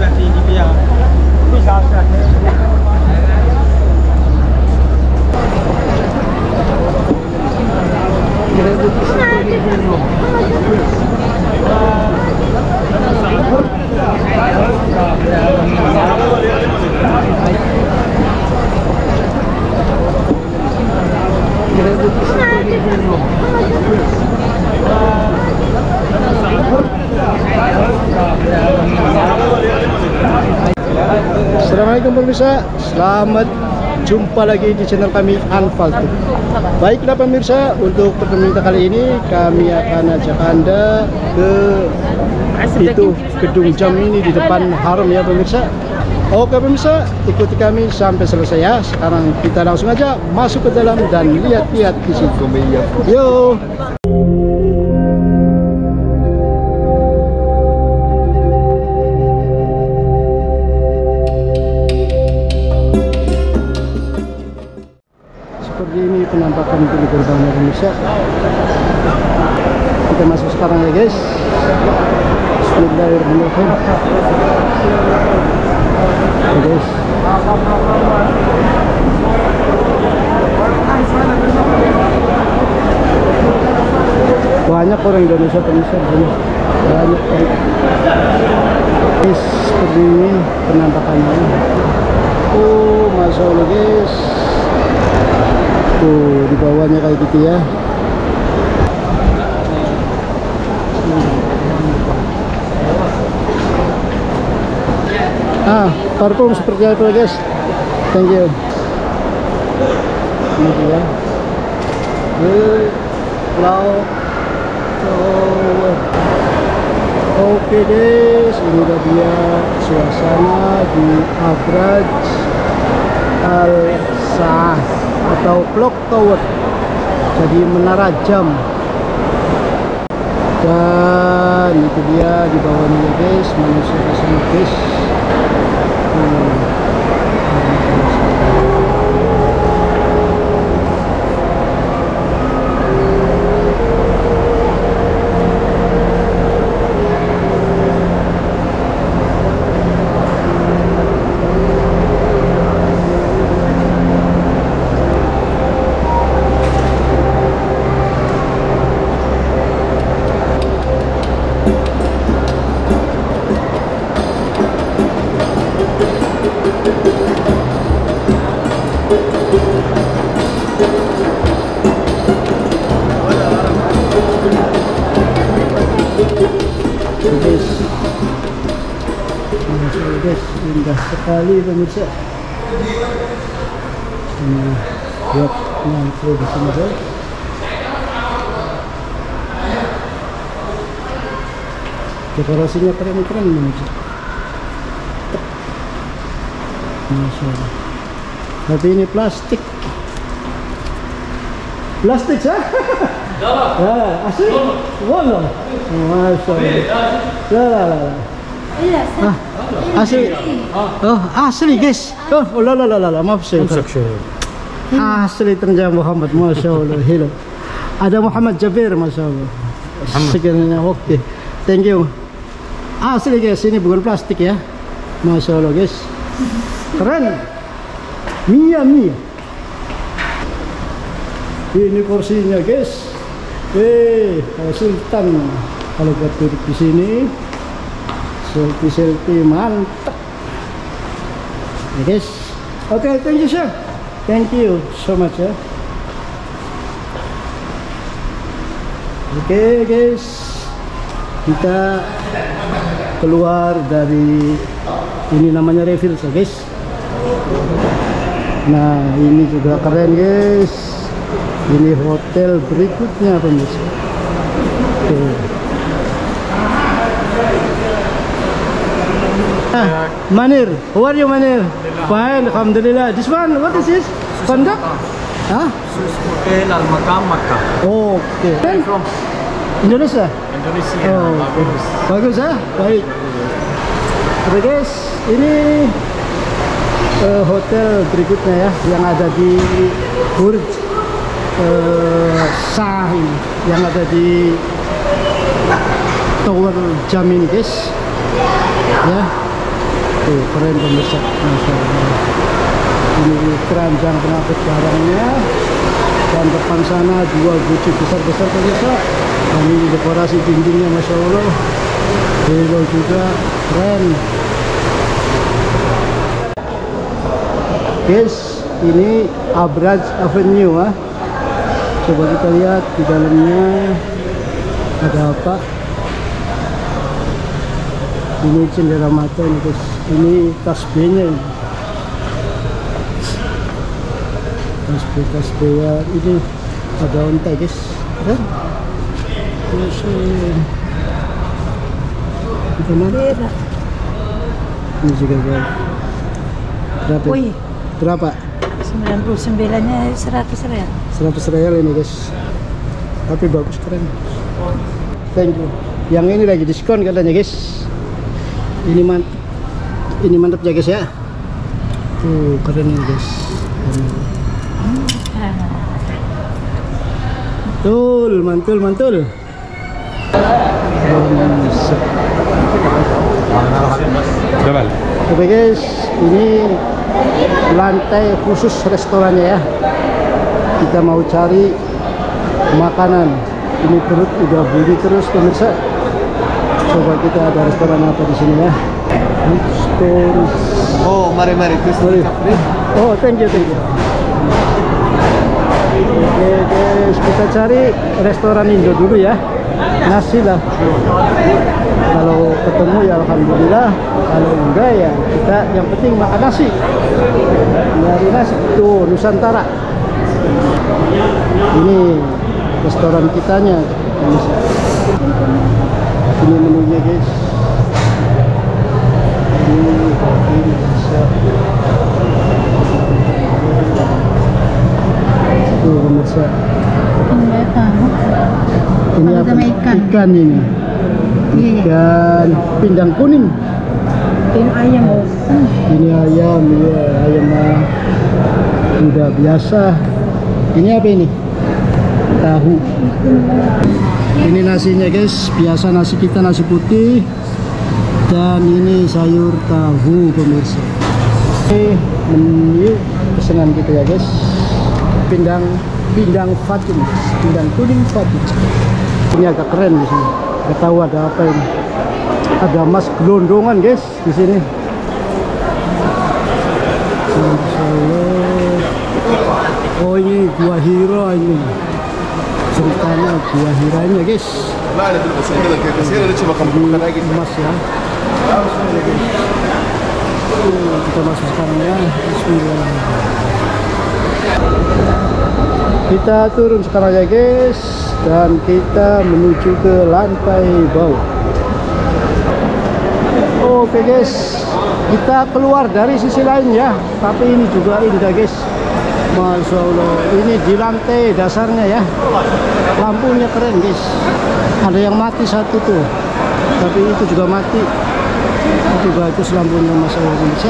Assalamualaikum pemirsa, selamat jumpa lagi di channel kami Anfaltu. Baiklah pemirsa, untuk pertemuan kita kali ini kami akan ajak Anda ke itu gedung jam ini di depan haram ya pemirsa. Oke pemirsa, ikuti kami sampai selesai ya. Sekarang kita langsung aja masuk ke dalam dan lihat-lihat di situ. Yo. Seperti ini penampakan pintu gerbangnya pemirsa. Kita masuk sekarang ya guys. Bismillahirrahmanirrahim. Oke guys. Banyak orang Indonesia pemirsa di sini. Banyak orang. Guys, seperti ini penampakannya. Oh, masya Allah guys. Tuh di bawahnya kayak gitu ya. Parfum seperti itu guys. Thank you. Ini dia. Oke guys, ini dia suasana di Abraj Al-Sah atau Clock Tower, jadi menara jam. Dan itu dia di bawahnya guys, manusia kesana guys. Guys, indah sekali pemirsa. Ini buat nyantri di sini guys. Dekorasinya keren-keren pemirsa. Masya Allah. Tapi ini plastik. Plastik sah? Ya, asli. Wallah. Masya Allah. Iya, asli. Oh, asli guys. Oh, maaf saya. Asli terjemah Muhammad, masya Allah. Hello. Ada Muhammad Jabir, masya Allah. Sekiannya oke. Thank you. Asli guys, ini bukan plastik ya. Masya Allah guys. Keren. Mia. Ini kursinya guys. Sultan kalau buat duduk di sini. Selfie mantap ya guys. Oke, thank you sir, thank you so much ya. Oke guys, kita keluar dari ini, namanya refill ya guys. Nah ini juga keren guys, ini hotel berikutnya pemirsa. Manir, how are you Manir? Fine, alhamdulillah. This one, what is this? Kondak? Hah? Hotel Al-Maqam Makkah. Okay. From Indonesia? Indonesia. Oh, bagus. Bagus ya? Baik. Oke guys, ini hotel berikutnya ya, yang ada di Burj Shah ini, yang ada di Tower Jam ini guys. Ya. Tuh keren pemirsa, Masya Allah. Ini keranjang pengangkut barangnya, dan depan sana 2 guci besar-besar pemirsa. Dan ini dekorasi dindingnya, Masya Allah. Halo juga keren. Guys, ini Abraj Avenue ah. Coba kita lihat di dalamnya ada apa. Ini cendera mata ini guys. Ini tasbihnya ini. Tasbih ya. Ini ada unta guys. Keren. Terus kita mana? Ini juga guys. Berapa? Berapa? 99-nya 100 real. 100 real ini guys. Tapi bagus, keren. Thank you. Yang ini lagi diskon katanya guys. Ini mantap ya guys ya. Tuh keren ini guys. Mantul. Oke guys, ini lantai khusus restorannya ya. Kita mau cari makanan. Ini perut udah bunyi terus pemirsa. Coba kita ada restoran apa di sini ya. Oh, mari. Oh, thank you. Oke guys, kita cari restoran Indo dulu ya. Nasi lah. Kalau ketemu ya alhamdulillah, kalau enggak ya kita yang penting makan nasi. Nyari nasi tuh Nusantara. Ini restoran kitanya. Ini menunya guys. Ini bisa. Tuh pemirsa. Ini apa? Ikan ini. Ikan pindang kuning. Ini ayam. Ini ayam ya, ayam udah biasa. Ini apa ini? Tahu. Ini nasinya guys, biasa nasi kita nasi putih. Dan ini sayur tahu pemirsa. Oke, menu pesanan kita ya guys. Pindang Fatim, pindang kuning Fatim. Ini agak keren di sini. Gak tahu ada apa ini. Ada emas gelondongan guys di sini. Oh ini Gua Hira ini. Ceritanya Gua Hiranya guys. Ini emas ya. Kita masuk sekarang ya. Bismillahirrahmanirrahim. Kita turun sekarang ya guys, dan kita menuju ke lantai bawah. Oke guys, kita keluar dari sisi lain ya, tapi ini juga indah guys. Masya Allah, ini di lantai dasarnya ya. Lampunya keren guys. Ada yang mati satu tuh, tapi itu juga mati. Tapi bagus lampunya, Masya Allah bisa.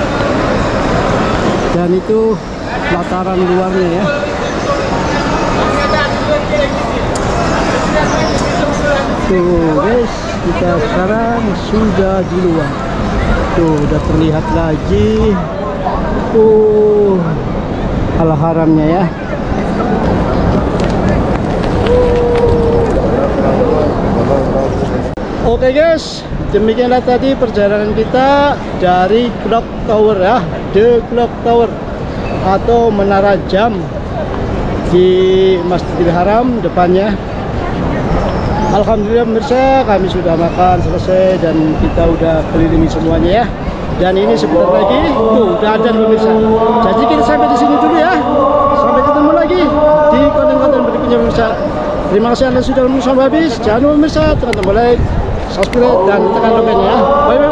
Dan itu lataran luarnya ya. Tuh guys, kita sekarang sudah di luar. Tuh udah terlihat lagi Al-Haramnya ya. Oke guys, demikianlah tadi perjalanan kita dari Clock Tower ya, The Clock Tower atau Menara Jam di Masjidil Haram depannya. Alhamdulillah pemirsa, kami sudah makan selesai dan kita udah kelilingi semuanya ya. Dan ini sebentar lagi tuh udah adzan pemirsa. Jadi kita sampai di sini dulu ya. Sampai ketemu lagi di konten-konten berikutnya pemirsa. Terima kasih Anda sudah menonton sampai habis. Jangan lupa pemirsa tekan tombol like, subscribe dan tekan loncengnya ya. Bye bye.